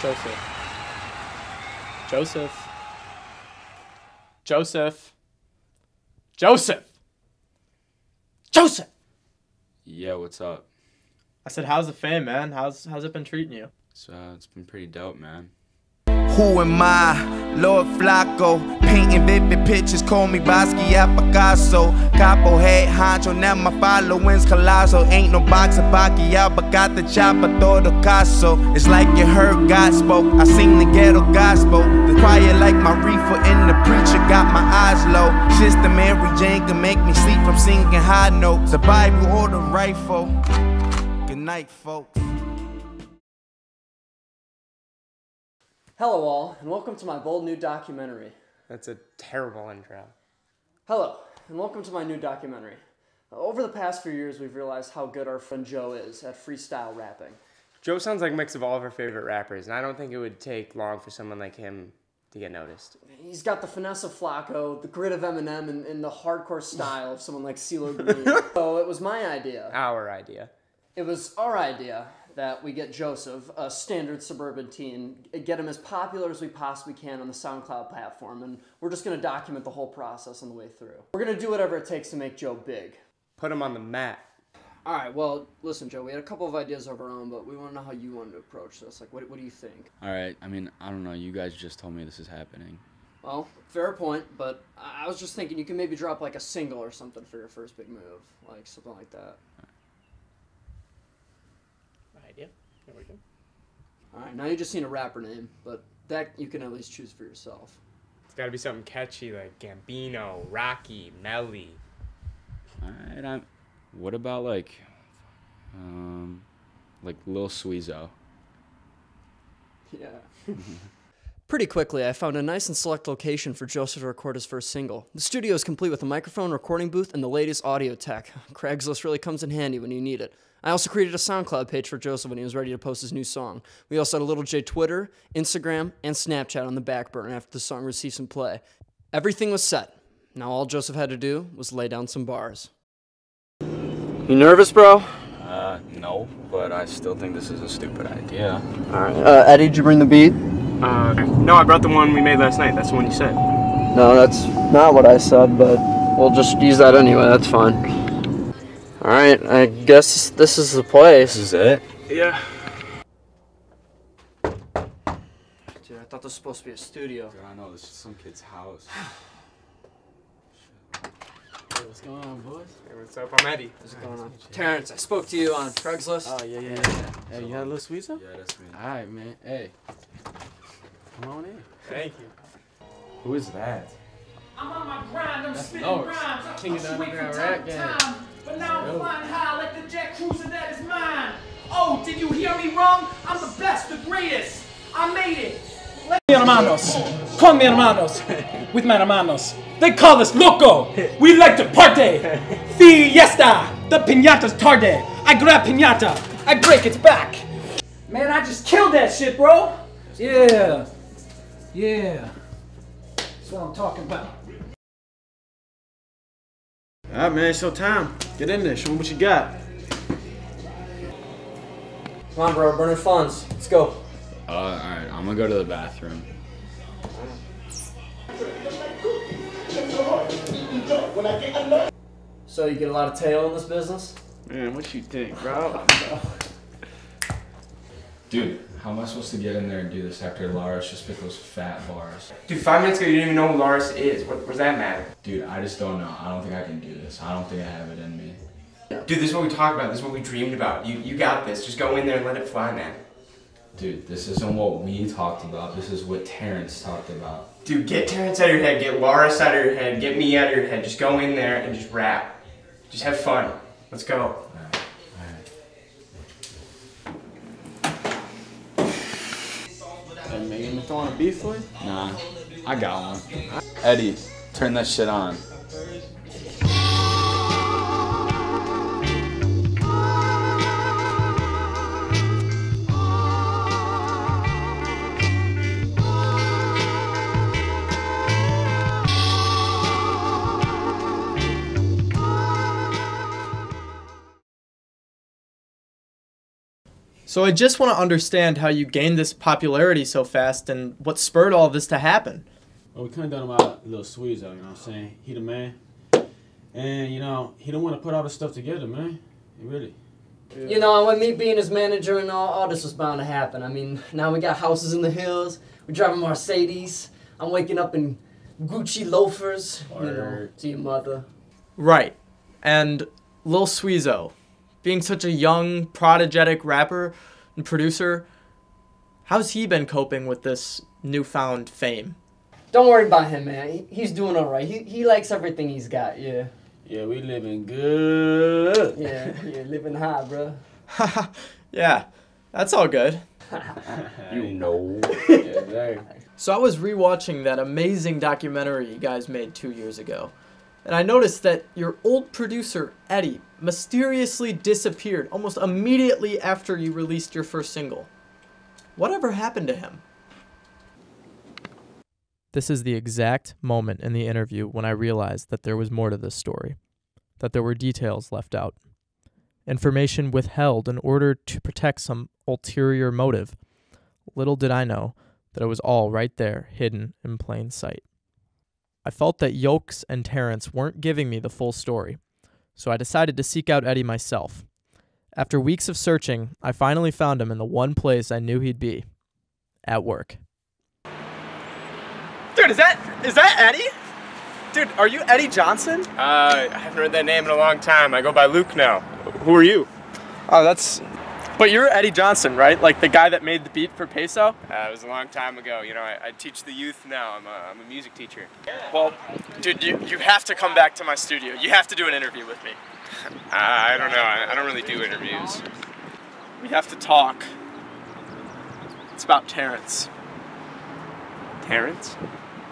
Joseph. Joseph. Joseph. Joseph! Joseph! Yeah, what's up? I said, how's the fam, man? How's it been treating you? So it's been pretty dope, man. Who am I? Lord Flacco. Painting vivid pictures, call me Basquiat Picasso. Capo head honcho, now my following's colossal. Ain't no box of Basquiat, but got the chopper, todo caso. It's like you heard God spoke, I sing the ghetto gospel. The choir like my reefer and the preacher got my eyes low. Sister Mary Jane can make me sleep from singing high notes. The Bible or the rifle. Good night, folks. Hello all, and welcome to my bold new documentary. That's a terrible intro. Hello, and welcome to my new documentary. Over the past few years, we've realized how good our friend Joe is at freestyle rapping. Joe sounds like a mix of all of our favorite rappers, and I don't think it would take long for someone like him to get noticed. He's got the finesse of Flacco, the grit of Eminem, and the hardcore style of someone like CeeLo Green. So it was my idea. Our idea. It was our idea that we get Joseph, a standard suburban teen, get him as popular as we possibly can on the SoundCloud platform, and we're just going to document the whole process on the way through. We're going to do whatever it takes to make Joe big. Put him on the map. All right, well, listen, Joe, we had a couple of ideas of our own, but we want to know how you wanted to approach this. Like, what do you think? All right, I mean, I don't know. You guys just told me this is happening. Well, fair point, but I was just thinking you can maybe drop like a single or something for your first big move, like something like that. Idea. There we go. All right, now you just need a rapper name, but that you can at least choose for yourself. It's got to be something catchy like Gambino, Rocky, Melly. All right, what about like Lil Suizo? Yeah. Pretty quickly, I found a nice and select location for Joseph to record his first single. The studio is complete with a microphone, recording booth, and the latest audio tech. Craigslist really comes in handy when you need it. I also created a SoundCloud page for Joseph when he was ready to post his new song. We also had a little J Twitter, Instagram, and Snapchat on the back burner after the song received some play. Everything was set. Now all Joseph had to do was lay down some bars. You nervous, bro? No, but I still think this is a stupid idea. Alright, Eddie, did you bring the beat? No, I brought the one we made last night. That's the one you said. No, that's not what I said, but we'll just use that anyway. That's fine. Alright, I guess this is the place. This is it? Yeah. Dude, I thought this was supposed to be a studio. Dude, I know, this is some kid's house. Hey, what's going on, boys? Hey, what's up? I'm Eddie. What's going on? Terrence, I spoke to you on Craigslist. Oh, yeah. Hey, you had a little Suizo? Yeah, that's me. Alright, man. Hey. Come on in. Thank you. Who is that? I'm on my grind, I'm spitting Yokes. rhymes. I King of the fluctuate from underground time rap to game. time. But now I'm Yo. flying high like the jet cruiser that is mine. Oh, did you hear me wrong? I'm the best, the greatest. I made it. Mi hermanos, con mi hermanos, with my hermanos. They call us loco. We like to party. Fiesta. The piñata's tarde. I grab piñata. I break its back. Man, I just killed that shit, bro. Yeah. Yeah. That's what I'm talking about. Alright, man, it's your time. Get in there. Show me what you got. Come on, bro, burning funds. Let's go. Alright, I'm gonna go to the bathroom. So you get a lot of tail in this business? Man, what you think, bro? Dude, how am I supposed to get in there and do this after Laris just spit those fat bars? Dude, 5 minutes ago you didn't even know who Laris is. What does that matter? Dude, I just don't know. I don't think I can do this. I don't think I have it in me. Dude, this is what we talked about. This is what we dreamed about. You got this. Just go in there and let it fly, man. Dude, this isn't what we talked about. This is what Terrence talked about. Dude, get Terrence out of your head. Get Laris out of your head. Get me out of your head. Just go in there and just rap. Just have fun. Let's go. Hey, man, you throwing a beef for you? Nah, I got one. Eddie, turn that shit on. So I just want to understand how you gained this popularity so fast and what spurred all of this to happen. Well, we couldn't done about little Suizo, you know what I'm saying? He the man. And, you know, he don't want to put all this stuff together, man. He really. Yeah. You know, with me being his manager and all this was bound to happen. I mean, now we got houses in the hills. We drive a Mercedes. I'm waking up in Gucci loafers. You know, to your mother. Right. And Lil Suizo, being such a young, prodigetic rapper and producer, how's he been coping with this newfound fame? Don't worry about him, man. He's doing all right. He likes everything he's got, yeah. Yeah, we living good. Yeah, living high, bro. Yeah, that's all good. You know. Yeah, so I was rewatching that amazing documentary you guys made 2 years ago, and I noticed that your old producer, Eddie, mysteriously disappeared almost immediately after you released your first single. Whatever happened to him? This is the exact moment in the interview when I realized that there was more to this story, that there were details left out, information withheld in order to protect some ulterior motive. Little did I know that it was all right there, hidden in plain sight. I felt that Yokes and Terrence weren't giving me the full story, so I decided to seek out Eddie myself. After weeks of searching, I finally found him in the one place I knew he'd be, at work. Dude, is that Eddie? Dude, are you Eddie Johnson? I haven't heard that name in a long time. I go by Luke now. Who are you? Oh, but you're Eddie Johnson, right? Like the guy that made the beat for Peso? It was a long time ago. You know, I teach the youth now. I'm a music teacher. Well, dude, you have to come back to my studio. You have to do an interview with me. I don't know. I don't really do interviews. We have to talk. It's about Terrence. Terrence?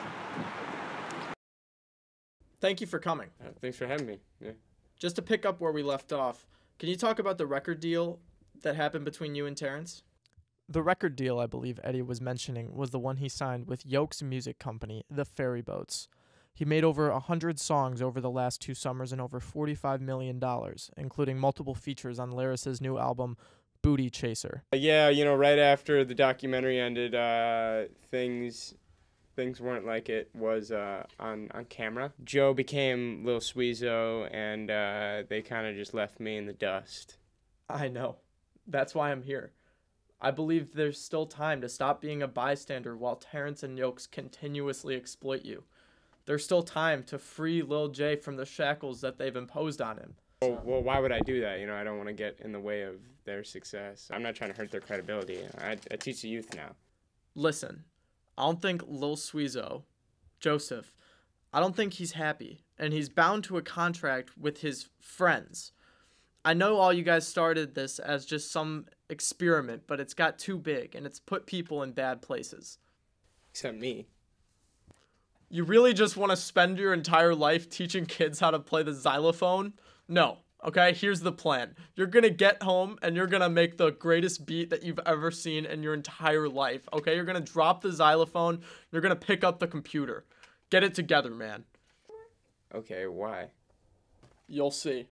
Thank you for coming. Thanks for having me. Yeah. Just to pick up where we left off, can you talk about the record deal that happened between you and Terrence? The record deal I believe Eddie was mentioning was the one he signed with Yokes music company, the Ferryboats. He made over 100 songs over the last 2 summers and over $45 million, including multiple features on Laris's new album, Booty Chaser. Yeah, you know, right after the documentary ended, things weren't like it was on camera. Joe became Lil Suizo, and they kind of just left me in the dust. I know. That's why I'm here. I believe there's still time to stop being a bystander while Terrence and Yokes continuously exploit you. There's still time to free Lil J from the shackles that they've imposed on him. Well, why would I do that? You know, I don't want to get in the way of their success. I'm not trying to hurt their credibility. I teach the youth now. Listen, I don't think Lil Suizo, Joseph, I don't think he's happy, and he's bound to a contract with his friends. I know all you guys started this as just some experiment, but it's got too big, and it's put people in bad places. Except me. You really just want to spend your entire life teaching kids how to play the xylophone? No. Okay, here's the plan. You're gonna get home and you're gonna make the greatest beat that you've ever seen in your entire life. Okay, you're gonna drop the xylophone. You're gonna pick up the computer. Get it together, man. Okay, why? You'll see.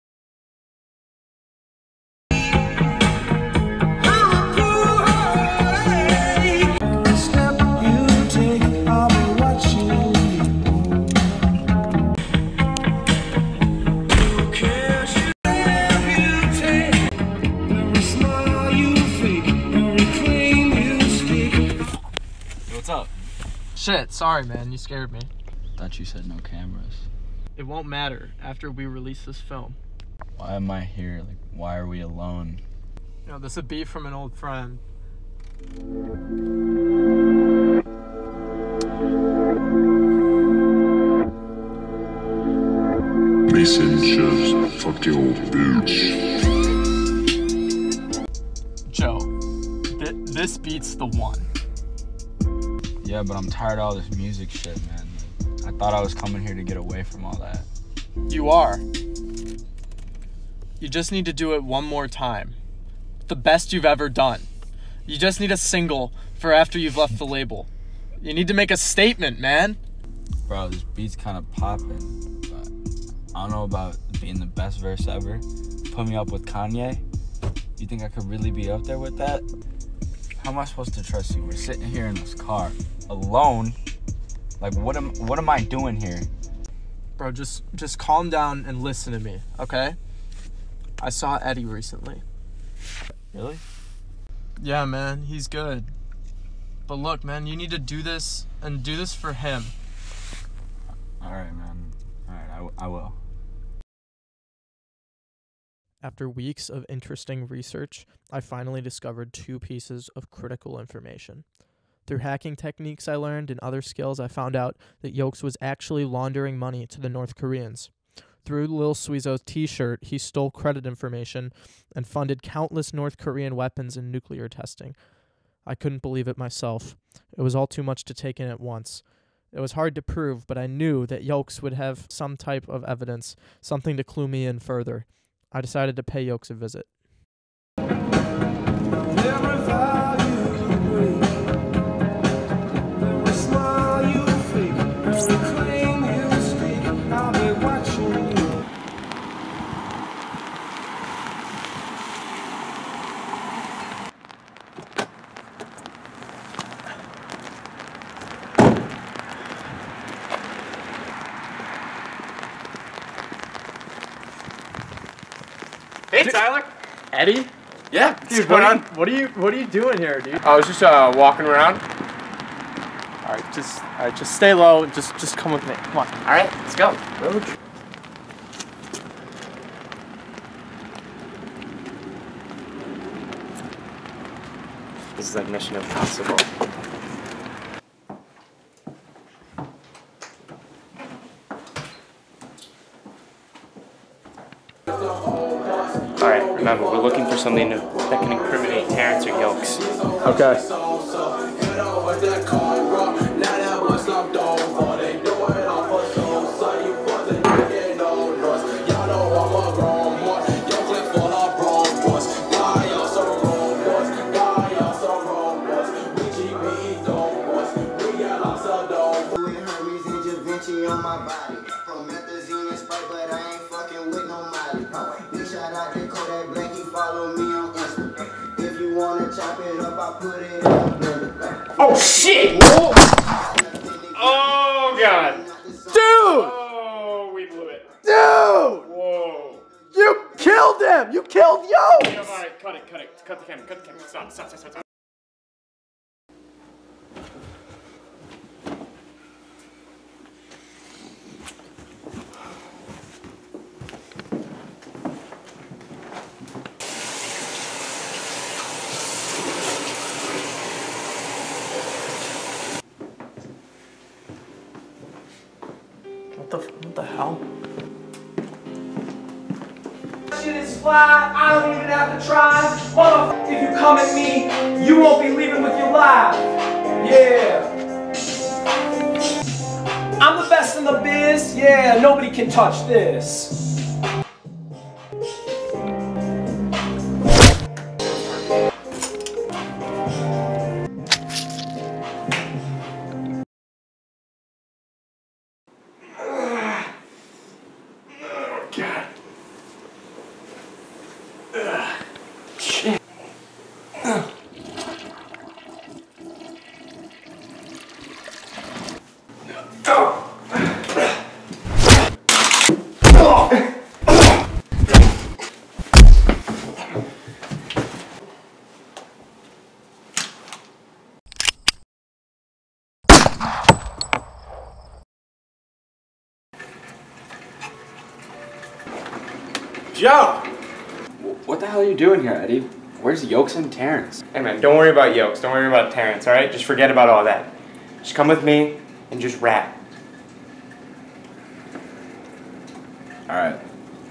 Shit, sorry man, you scared me. Thought you said no cameras. It won't matter after we release this film. Why am I here? Like, why are we alone? You know, this would be from an old friend. Messengers, fuck your bitch. Joe, this beats the one. Yeah, but I'm tired of all this music shit, man. I thought I was coming here to get away from all that. You are. You just need to do it one more time. The best you've ever done. You just need a single for after you've left the label. You need to make a statement, man. Bro, this beat's kind of popping, but I don't know about being the best verse ever. Put me up with Kanye, You think I could really be up there with that? How am I supposed to trust you? We're sitting here in this car, alone. Like, what am I doing here? Bro, just calm down and listen to me, okay? I saw Eddie recently. Really? Yeah, man, he's good. But look, man, you need to do this, and do this for him. Alright, man. Alright, I will. After weeks of interesting research, I finally discovered 2 pieces of critical information. Through hacking techniques I learned and other skills, I found out that Yokes was actually laundering money to the North Koreans. Through Lil Suizo's t-shirt, he stole credit information and funded countless North Korean weapons and nuclear testing. I couldn't believe it myself. It was all too much to take in at once. It was hard to prove, but I knew that Yokes would have some type of evidence, something to clue me in further. I decided to pay Yokes a visit. Hey, Tyler. Eddie? Yeah, Dude, what on? what are you doing here, dude? I was just walking around. All right, just stay low. Just come with me. Come on. All right, let's go. This is like Mission Impossible. Alright, remember, we're looking for something that can incriminate Terrence or Yokes. Okay. Oh shit! Oh god! Dude! Oh, we blew it. Dude! Whoa. You killed him! You killed Yokes! Alright, cut it. Cut the camera. Stop. What the hell? Shit is fly, I don't even have to try. Motherfucker, if you come at me, you won't be leaving with your life. Yeah. I'm the best in the biz, yeah, nobody can touch this. Joe! What the hell are you doing here, Eddie? Where's Yokes and Terrence? Hey man, don't worry about Yokes. Don't worry about Terrence, alright? Just forget about all that. Just come with me and just rap. Alright.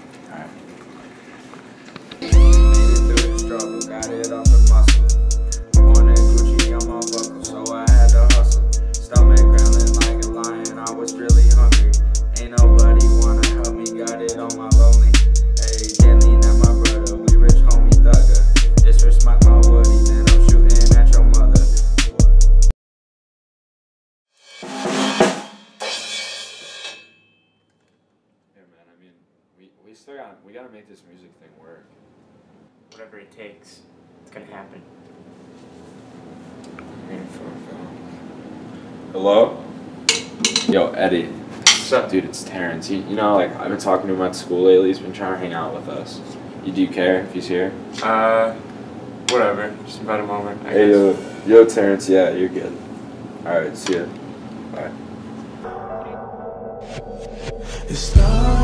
Made it through the struggle, got it off the muscle. On that Gucci on my buckle, so I had to hustle. Stomach growling like a lion, I was really hungry. Ain't nobody wanna help me, got it on my lonely. Hey, Denley, not my brother, we rich homie thugger. Disrespect my woody, then I'm shooting at your mother. Yeah, man, I mean, we gotta make this music thing work. whatever it takes, it's gonna happen. Hello? Yo, Eddie. What's up? Dude, it's Terrence. You know, like, I've been talking to him at school lately. He's been trying to hang out with us. Do you care if he's here? Whatever. Just about a moment, I Hey, guess. yo, Terrence. Yeah, you're good. Alright, see ya. Bye.